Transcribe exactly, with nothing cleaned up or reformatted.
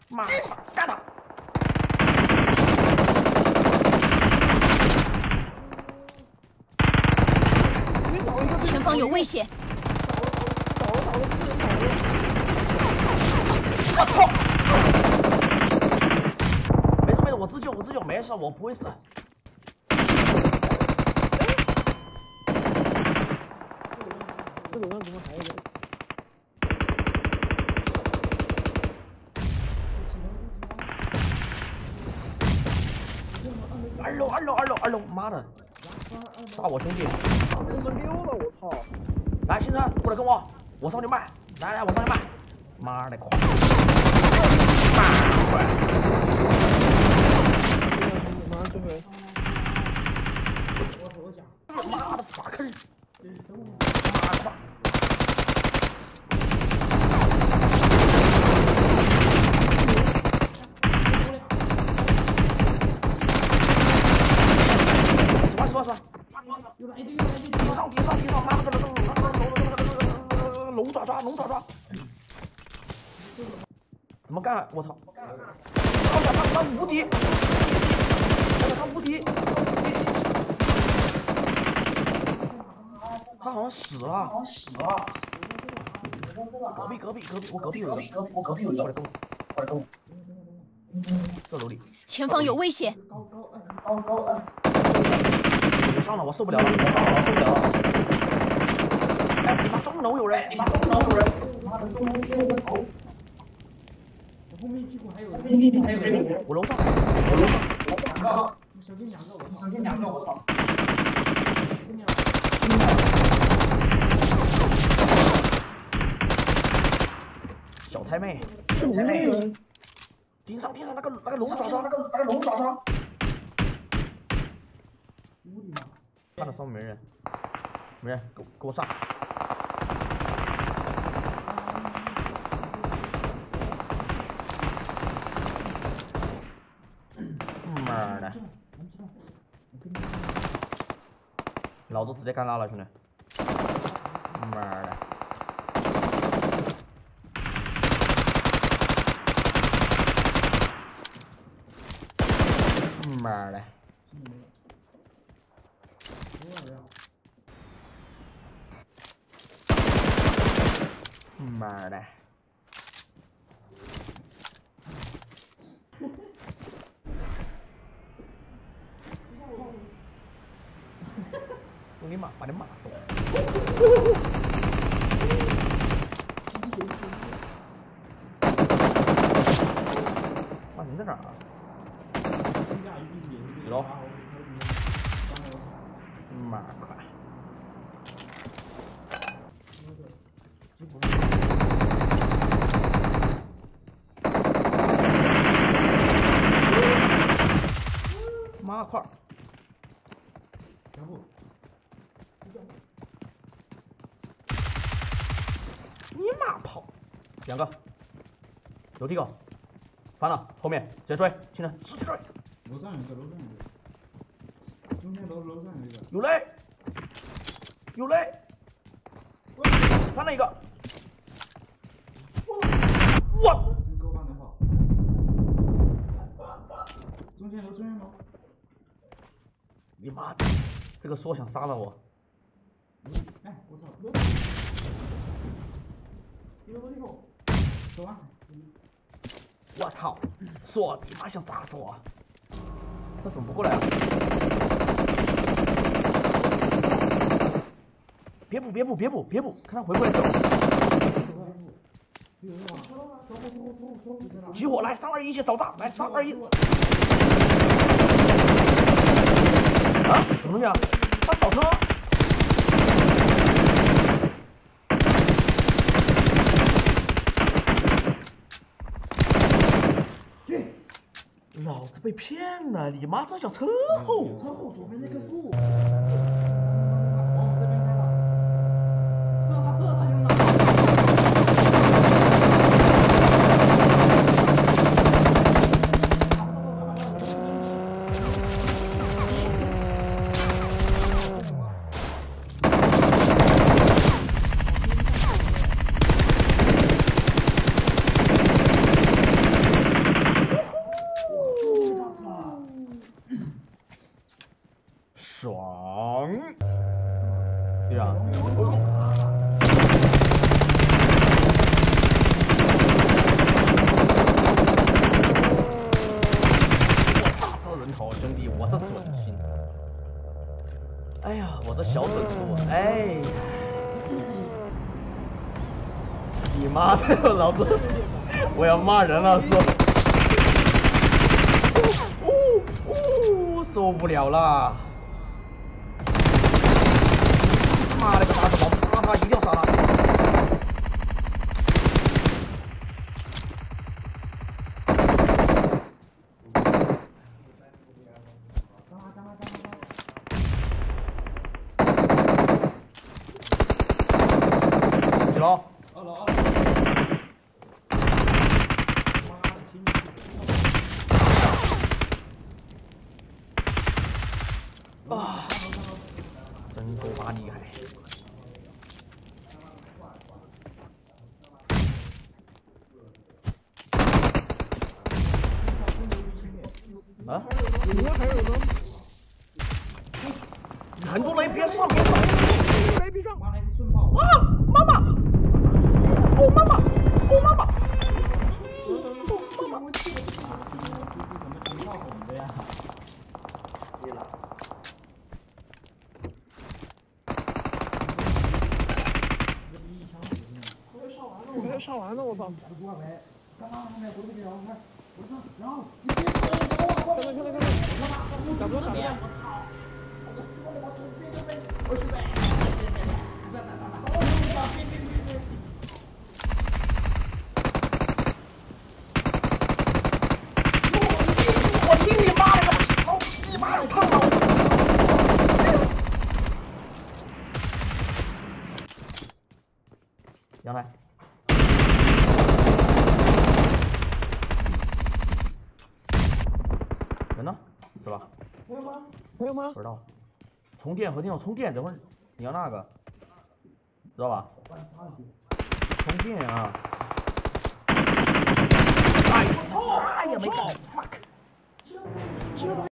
妈的，干他！ 前方有危险！ 我操！没事没事，我自救我自救，没事，我不会死。 这楼上怎么还有人？ 二楼，二楼，二楼，二楼！妈的，杀我兄弟！ 我都溜了，我操！ 来，星辰，过来跟我，我上去卖！来来，我上去卖！妈的，快！妈的，快！ 马上这回。 妈的，法克！妈的！说说，又来一个，又来一个，地上地上地上，妈的，龙龙爪爪，龙爪爪，怎么干？我操！他他他无敌，他无敌，他好像死了，好像死了。隔壁隔壁隔壁，我隔壁有人，我隔壁有人，过来跟我，过来跟我。这楼里。 前方有危险！ 高高高高高！别上了，我受不了了，我上了，我受不了了。哎，你妈中楼有人！你妈中楼有人！妈的，中楼贴我的头！我后面屁股还有人，后面屁股还有人！我楼上，我楼上，我两个，小心两个，我操！小心两个，我操！小太妹，小太妹，顶上顶上那个那个龙爪爪，那个那个龙爪爪。看到上面没人，没人，给我给我上！妈的！老子直接干拉了，兄弟！妈的！妈的！妈的！送你妈，把你妈送！哇，你在哪儿啊？几楼？妈快！妈块！你妈跑！两个，有这个，翻了，后面直接追，现在直接追！ 楼上一个，楼上一个，中间楼楼上一个， 有雷，有雷，翻了一个，我， 真够放的好，中间楼中间楼， 你妈的，这个说想杀了我， 哎，我操，这个这个，走啊！ 我操，说你妈想炸死我，他怎么不过来啊？别补别补别补别补，看他回不来走。起火，来三二一一起扫炸，来三二一。啊，什么东西啊？他扫车。老子被骗了！你妈这叫车后， 车后左边那棵树。 爽！队长，我操，这人头兄弟，我这准心！哎呀，我这小准数，哎呀！你妈的，老子我要骂人了，是。 受不了了！妈了个大子，老子杀他，一定要杀他！几楼？ 二楼，二楼。 啊！真够妈厉害！啊？ 里面还有呢。 很多雷，别上，别上！ 雷别上！ 妈来个顺炮！ 啊！妈妈！哦妈妈！哦妈妈！ 哦妈妈！这是怎么全炮拱的呀？ 跌了。 没上完呢，我操！ 刚刚后面回不去了，我看，我操，然后你看到看到看到，打不到打不到！ 我操！我的死我土鳖都被我去呗！别别别别别别！ 我听你妈的个，老你妈的烫老子！杨来。 人呢？是吧？ 没有吗？没有吗？ 不知道。充电和电要充电，等会儿你要那个，知道吧？充电啊！哎呦，哎呀，没搞 ，fuck！